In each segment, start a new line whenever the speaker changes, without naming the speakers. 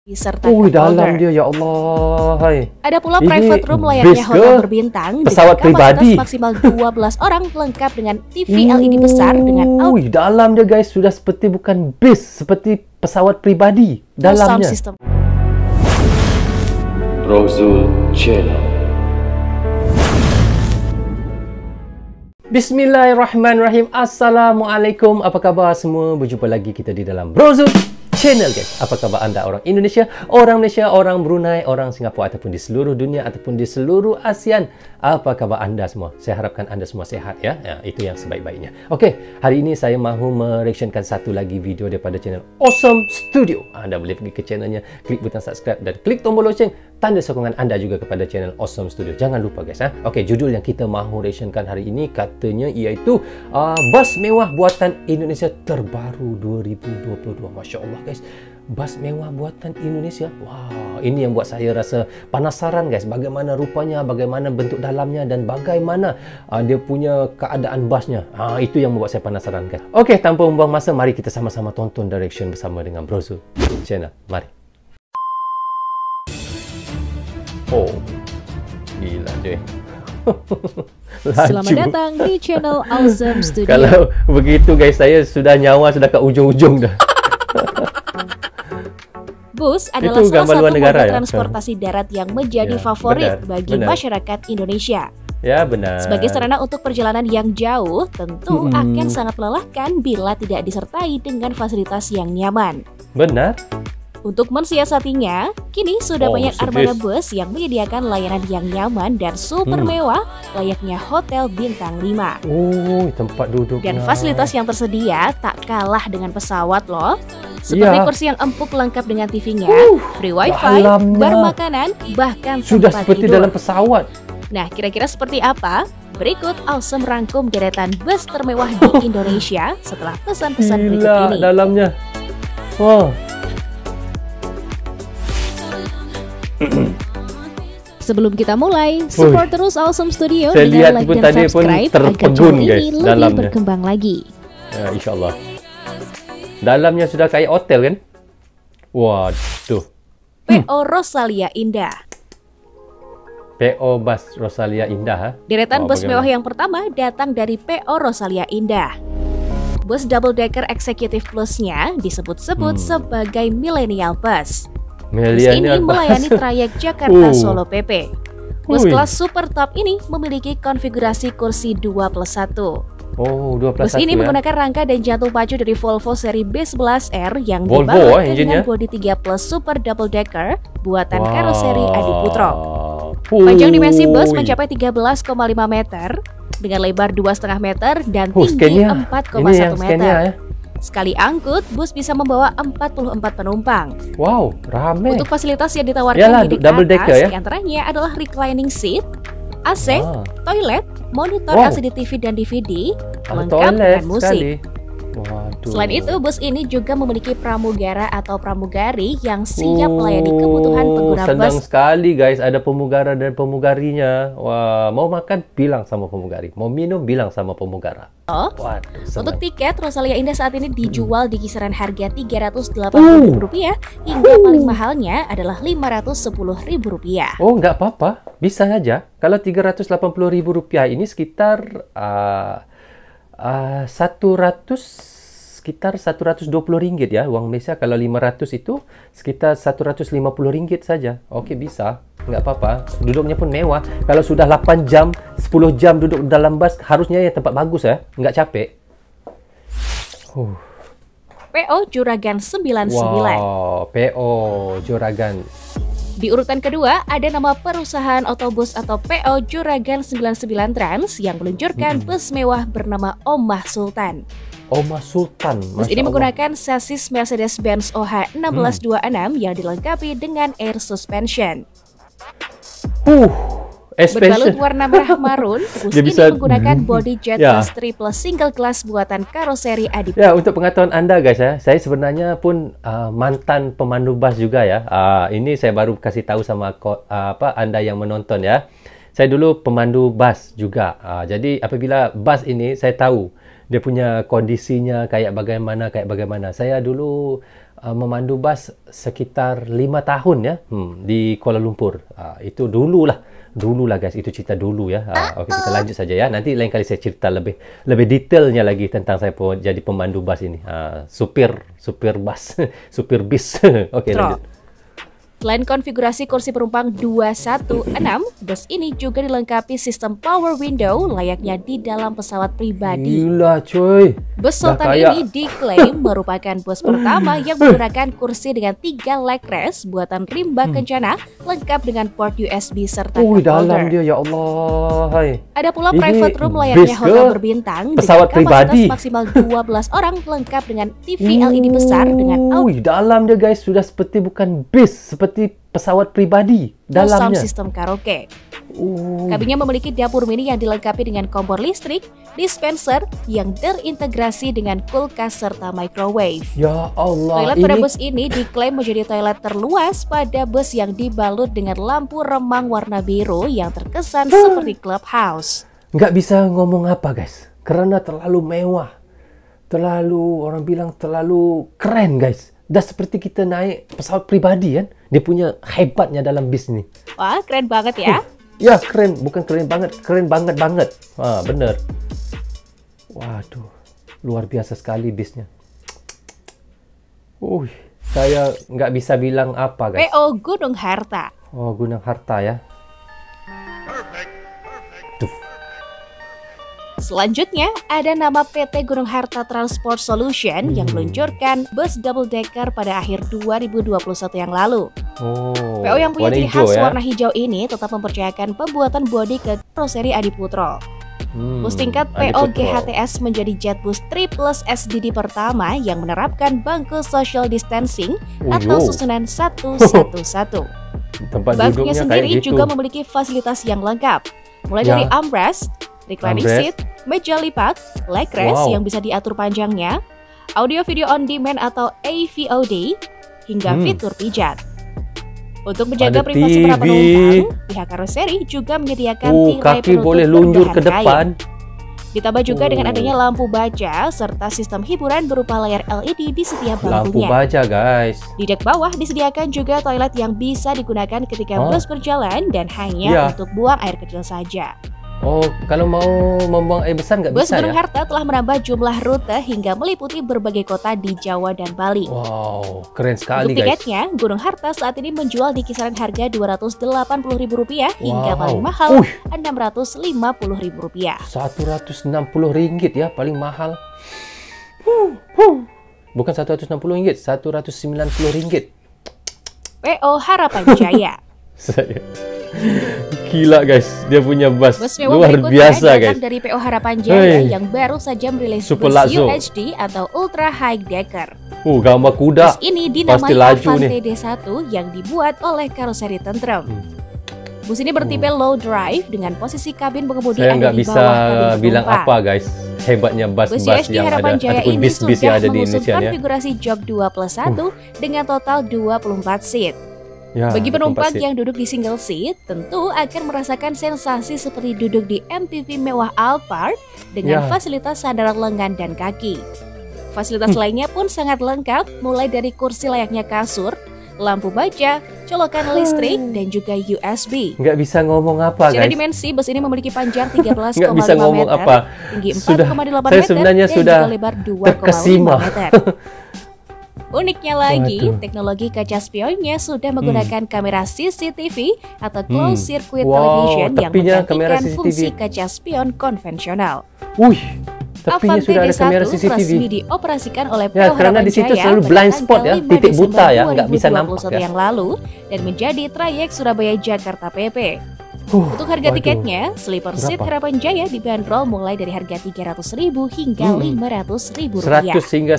Serta
dalam dia, ya Allah. Hai.
Ada pula
Ini
private room layaknya hotel berbintang
pesawat
dengan kapasitas
pribadi
maksimal 12 orang lengkap dengan TV LED besar dengan
dalam dia guys sudah seperti bukan bis, seperti pesawat pribadi
sound
dalamnya.
system.
Rozul Channel.
Bismillahirrahmanirrahim. Assalamualaikum. Apa khabar semua? Berjumpa lagi kita di dalam Rozul Channel guys. Apa khabar anda orang Indonesia, orang Brunei, orang Singapura ataupun di seluruh dunia ataupun di seluruh ASEAN. Apa khabar anda semua? Saya harapkan anda semua sehat ya. Itu yang sebaik-baiknya. Okey, hari ini saya mahu mereactionkan satu lagi video daripada channel Awesome Studio. Anda boleh pergi ke channelnya, klik butang subscribe dan klik tombol loceng, tanda sokongan anda juga kepada channel Awesome Studio. Jangan lupa guys. Okey, judul yang kita mahu reactionkan hari ini katanya iaitu bas mewah buatan Indonesia terbaru 2022. Masya Allah guys, bas mewah buatan Indonesia. Wah, ini yang buat saya rasa penasaran guys, bagaimana rupanya, bagaimana bentuk dalamnya dan bagaimana dia punya keadaan basnya. Itu yang membuat saya penasaran guys. Okey, tanpa membuang masa, mari kita sama-sama tonton direction bersama dengan Rozul Channel. Mari. Oh, gila je.
Selamat datang di channel Awesome Studio.
Kalau begitu guys, saya sudah nyawa sudah ke ujung-ujung dah.
Bus adalah
Itu
salah
gambar
satu
luar negara
moda
ya?
transportasi darat yang menjadi favorit bagi masyarakat Indonesia.
Ya, benar.
Sebagai sarana untuk perjalanan yang jauh, tentu akan sangat melelahkan bila tidak disertai dengan fasilitas yang nyaman.
Benar.
Untuk mensiasatinya, kini sudah banyak armada bus yang menyediakan layanan yang nyaman dan super mewah layaknya hotel bintang 5.
Tempat duduk.
Dan fasilitas yang tersedia tak kalah dengan pesawat loh. Seperti kursi yang empuk lengkap dengan TV-nya, free wifi, bar makanan, bahkan
sudah
tempat
seperti
tidur
dalam pesawat.
Nah, kira-kira seperti apa? Berikut Awesome rangkum deretan bus termewah di Indonesia setelah pesan-pesan berikut ini.
Dalamnya. Wah.
Sebelum kita mulai, support terus Awesome Studio
saya
dengan like dan
tadi
subscribe agar channel ini lebih berkembang lagi.
Ya, insyaAllah. Dalamnya sudah kayak hotel kan? Waduh.
PO Rosalia Indah.
PO Bus Rosalia Indah.
Deretan bus mewah yang pertama datang dari PO Rosalia Indah. Bus double decker Executive Plus-nya disebut-sebut sebagai Millennial Bus. Bus ini melayani trayek Jakarta-Solo PP. Bus kelas super top ini memiliki konfigurasi kursi 2+1.
2+1
Bus ini menggunakan rangka dan jantung pacu dari Volvo seri B11R yang dibalut dengan bodi 3+ super double decker buatan karoseri Adi Putro. Panjang dimensi bus mencapai 13,5 meter dengan lebar 2,5 meter dan tinggi 4,1 meter. Sekali angkut, bus bisa membawa 44 penumpang.
Wow, ramai.
Untuk fasilitas yang ditawarkan di
double decker ya.
Diantaranya adalah reclining seat, AC, toilet, monitor LCD TV dan DVD, lengkap dengan musik. Selain itu, bus ini juga memiliki pramugara atau pramugari yang siap melayani kebutuhan pengguna bus.
Senang sekali guys, ada pemugara dan pemugarinya. Wah, mau makan bilang sama pemugari, mau minum bilang sama pemugara.
Untuk tiket, Rosalia Indah saat ini dijual di kisaran harga Rp380.000 hingga paling mahalnya adalah Rp510.000.
Nggak apa-apa, bisa saja. Kalau Rp380.000 ini sekitar sekitar Rp120 ya, uang Malaysia. Kalau 500 itu sekitar Rp150 saja. Okey, bisa. Nggak apa-apa. Duduknya pun mewah. Kalau sudah 8 jam, 10 jam duduk dalam bus, harusnya ya tempat bagus ya. Nggak capek.
PO Juragan 99.
Wow, PO Juragan.
Di urutan kedua, ada nama perusahaan otobus atau PO Juragan 99 Trans yang meluncurkan bus mewah bernama Omah Sultan.
Omah Sultan.
Bus ini menggunakan sasis Mercedes-Benz OH1626 yang dilengkapi dengan air suspension. Berbalut warna merah marun, bus ini menggunakan body jet triple single glass buatan karoseri Adi.
Ya, untuk pengetahuan anda guys ya, saya sebenarnya pun mantan pemandu bas juga ya. Ini saya baru kasih tahu sama anda yang menonton ya. Saya dulu pemandu bas juga. Jadi apabila bas ini saya tahu dia punya kondisinya kayak bagaimana. Saya dulu memandu bas sekitar 5 tahun ya di Kuala Lumpur. Itu dululah guys, itu cerita dulu ya. Okey, kita lanjut saja ya. Nanti lain kali saya cerita lebih detailnya lagi tentang saya jadi pemandu bas ini. Supir bas, supir bis. Okey, lanjut.
Selain konfigurasi kursi penumpang 216, bus ini juga dilengkapi sistem power window layaknya di dalam pesawat pribadi.
Gila cuy.
Bus Sultan ini diklaim merupakan bus pertama yang menggunakan kursi dengan 3 leg rest buatan Rimba Kencana, lengkap dengan port USB serta cup
dalam
holder.
dia, ya Allah. Hai.
Ada pula private room layaknya hotel berbintang
pesawat
dengan kapasitas
pribadi
maksimal 12 orang, lengkap dengan TV LED besar dengan
dalam dia guys sudah seperti bukan bis, seperti pesawat pribadi dalamnya.
Sound system karaoke. Kabinnya memiliki dapur mini yang dilengkapi dengan kompor listrik, dispenser yang terintegrasi dengan kulkas serta microwave.
Ya Allah.
Toilet pada bus ini diklaim menjadi toilet terluas pada bus yang dibalut dengan lampu remang warna biru yang terkesan seperti clubhouse.
Nggak bisa ngomong apa guys, karena terlalu mewah, orang bilang terlalu keren guys. Dah seperti kita naik pesawat pribadi kan. Dia punya hebatnya dalam bis ni.
Wah, keren banget ya.
Ya, keren. Bukan keren banget. Keren banget. Bener. Waduh. Luar biasa sekali bisnya. Saya nggak bisa bilang apa guys.
PO Gunung Harta.
Oh, Gunung Harta ya.
Selanjutnya, ada nama PT Gunung Harta Transport Solution yang meluncurkan bus double decker pada akhir 2021 yang lalu. PO yang punya ciri khas warna hijau ini tetap mempercayakan pembuatan bodi ke karoseri Adiputro. Bus tingkat PO GHTS menjadi Jetbus 3 Plus SDD pertama yang menerapkan bangku social distancing atau susunan 111. Bangkunya sendiri juga memiliki fasilitas yang lengkap, mulai dari armrest, reclining seat, meja lipat, leg rest yang bisa diatur panjangnya, audio video on demand atau AVOD, hingga fitur pijat. Untuk menjaga privasi para penumpang, pihak karoseri juga menyediakan tirai penutup berbahan kain. Ditambah juga dengan adanya lampu baja serta sistem hiburan berupa layar LED di setiap bangkunya.
Lampu baja guys.
Di dek bawah disediakan juga toilet yang bisa digunakan ketika bus berjalan dan hanya untuk buang air kecil saja.
Oh, kalau mau membuang air besar nggak bisa ya?
Bus Gunung Harta telah menambah jumlah rute hingga meliputi berbagai kota di Jawa dan Bali.
Wow, keren sekali
guys. Untuk tiketnya,
guys.
Gunung Harta saat ini menjual di kisaran harga Rp280.000 hingga paling mahal Rp650.000.
Rp160 ya, paling mahal. Bukan Rp160, Rp190.
PO Harapan Jaya.
Gila guys, dia punya bus luar biasa guys.
Dari PO Harapan Jaya yang baru saja merilis bus UHD atau Ultra High Decker.
Gambar kuda.
Bus ini dinamai Avante D1 yang dibuat oleh karoseri tentrem. Bus ini bertipe low drive dengan posisi kabin pengemudi ada di bawah kabin penumpang.
Saya nggak bisa bilang apa guys, hebatnya bus-bus yang ada ataupun bis-bis yang ada di Indonesia ya.
Konfigurasi jok 2+1 dengan total 24 seat. Bagi penumpang yang duduk di single seat, tentu akan merasakan sensasi seperti duduk di MPV mewah Alphard dengan fasilitas sandaran lengan dan kaki. Fasilitas lainnya pun sangat lengkap, mulai dari kursi layaknya kasur, lampu baja, colokan listrik, dan juga USB.
Nggak bisa ngomong apa
Secara
guys.
dimensi, bus ini memiliki panjang 13,5
Nggak bisa ngomong
meter,
apa.
tinggi 4,8 meter,
sebenarnya
dan
sudah
juga lebar 2,5 meter. Uniknya lagi, teknologi kaca spionnya sudah menggunakan kamera CCTV atau closed circuit television yang menggantikan fungsi kaca spion konvensional.
Tepinya sudah ada kamera CCTV.
Resmi dioperasikan oleh PO
karena di situ selalu blind spot ya, titik buta ya, nggak bisa nampak ya.
Yang lalu dan menjadi trayek Surabaya Jakarta PP. Untuk harga tiketnya, sleeper seat Harapan Jaya dibanderol mulai dari harga Rp300.000 hingga Rp500.000.
100 hingga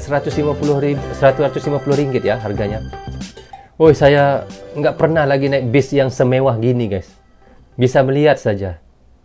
Rp150 ya harganya. Saya nggak pernah lagi naik bis yang semewah gini guys. Bisa melihat saja.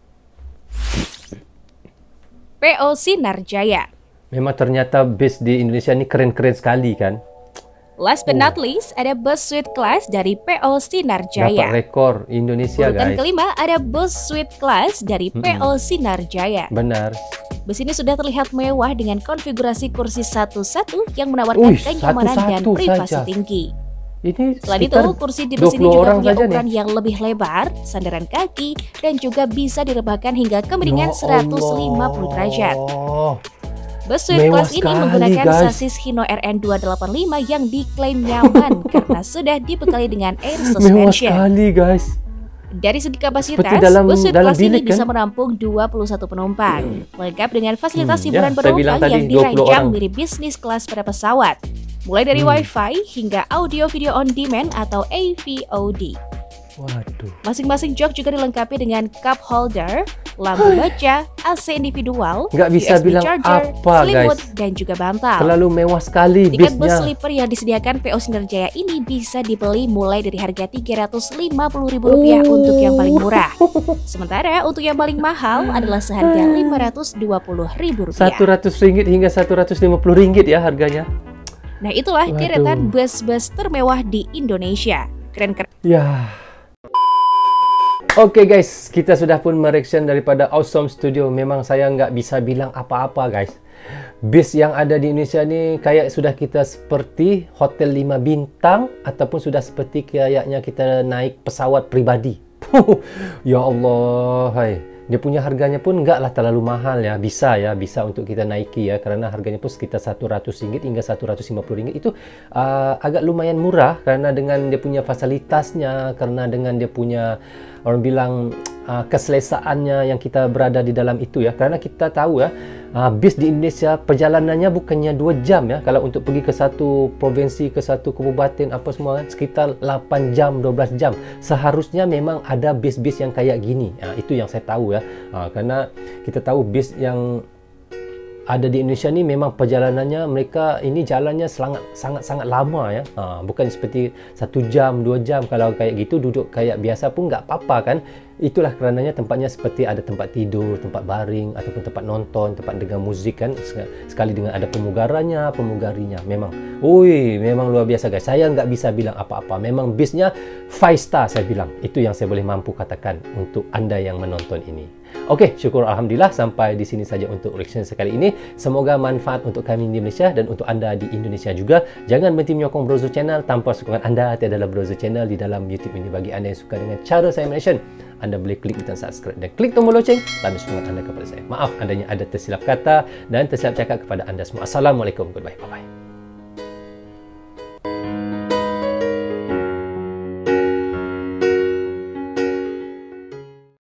PO Sinar Jaya.
Memang ternyata bis di Indonesia ini keren-keren sekali kan.
Last but not least, ada bus suite class dari PO Sinar Jaya.
Dapat rekor Indonesia guys.
Dan kelima ada bus suite class dari PO Sinar Jaya.
Benar.
Bus ini sudah terlihat mewah dengan konfigurasi kursi satu-satu yang menawarkan kenyamanan dan privasi tinggi. Selain itu, kursi di bus ini juga punya ukuran yang lebih lebar, sandaran kaki, dan juga bisa direbahkan hingga kemiringan 150 derajat. Bus Swift Class ini menggunakan sasis Hino RN285 yang diklaim nyaman karena sudah dibekali dengan air suspension.
Mewah sekali, guys.
Dari segi kapasitas, bus Swift Class ini bisa menampung 21 penumpang, lengkap dengan fasilitas hiburan penumpang yang dirancang mirip bisnis kelas pada pesawat, mulai dari Wi-Fi hingga audio video on demand atau AVOD.
Waduh.
Masing-masing jok juga dilengkapi dengan cup holder, lampu baca, AC individual,
nggak bisa
USB
bilang
charger,
apa,
selimut,
guys.
dan juga bantal.
Terlalu mewah sekali
Tiket bus
bisnya.
sleeper yang disediakan PO Sinarjaya ini bisa dibeli mulai dari harga Rp350.000 untuk yang paling murah. Sementara untuk yang paling mahal adalah seharga Rp520.000.
Rp100 hingga Rp150 ya harganya.
Nah, itulah deretan bus-bus termewah di Indonesia. Keren-keren.
Ya. Oke guys, kita sudah pun mereaction daripada Awesome Studio. Memang saya nggak bisa bilang apa-apa guys. Bis yang ada di Indonesia ni kayak sudah kita seperti hotel 5 bintang ataupun sudah seperti kayaknya kita naik pesawat pribadi. Ya Allah, hai. Dia punya harganya pun enggaklah terlalu mahal ya. Bisa untuk kita naiki ya, karena harganya pun sekitar Rp100 hingga Rp150. Itu agak lumayan murah karena dengan dia punya fasilitasnya, karena dengan dia punya orang bilang keselesaannya yang kita berada di dalam itu ya. Karena kita tahu ya, bis di Indonesia perjalanannya bukannya 2 jam ya. Kalau untuk pergi ke satu provinsi, ke satu kabupaten apa semua sekitar 8 jam, 12 jam. Seharusnya memang ada bis-bis yang kayak gini. Itu yang saya tahu ya. Karena kita tahu bis yang ada di Indonesia ni memang perjalanannya mereka ini jalannya sangat lama ya. Bukan seperti 1 jam, 2 jam. Kalau kayak gitu duduk kayak biasa pun nggak apa-apa kan. Itulah kerananya tempatnya seperti ada tempat tidur, tempat baring ataupun tempat nonton, tempat dengar muzik kan. Sekali dengan ada pemugarinya. Memang luar biasa guys. Saya nggak bisa bilang apa-apa. Memang bisnya 5 star saya bilang. Itu yang saya boleh mampu katakan untuk anda yang menonton ini. Oke, syukur Alhamdulillah sampai di sini saja untuk reaction sekali ini. Semoga manfaat untuk kami di Malaysia dan untuk anda di Indonesia juga. Jangan berhenti menyokong Brozo Channel. Tanpa sokongan anda tiadalah Brozo Channel di dalam YouTube ini. Bagi anda yang suka dengan cara saya mention, anda boleh klik butang subscribe dan klik tombol loceng tanda sokongan anda kepada saya. Maaf andanya ada tersilap kata dan tersilap cakap kepada anda semua. Assalamualaikum. Goodbye. Bye-bye.